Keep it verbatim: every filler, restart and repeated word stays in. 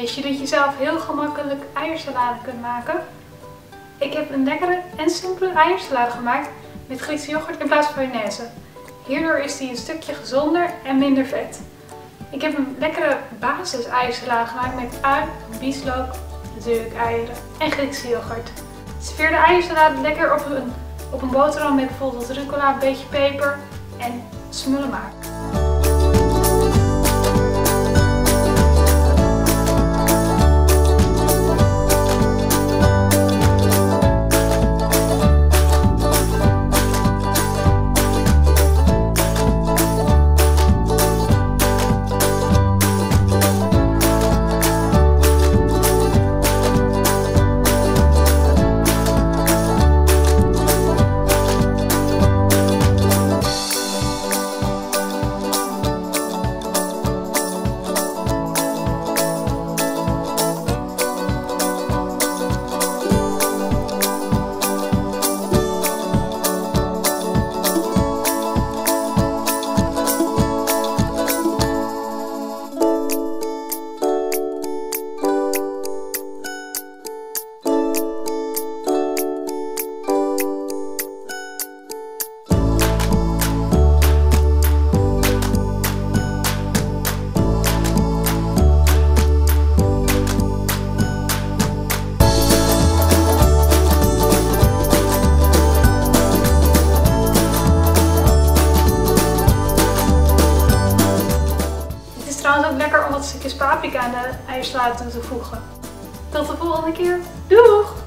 Wist je dat je zelf heel gemakkelijk eiersalade kunt maken? Ik heb een lekkere en simpele eiersalade gemaakt met Griekse yoghurt in plaats van mayonaise. Hierdoor is die een stukje gezonder en minder vet. Ik heb een lekkere basis eiersalade gemaakt met ui, bieslook, natuurlijk eieren en Griekse yoghurt. Serveer de eiersalade lekker op een, op een boterham met bijvoorbeeld rucola, een beetje peper en smullen maken. Het is trouwens ook lekker om wat stukjes paprika aan de eiersalade toe te voegen. Tot de volgende keer. Doeg!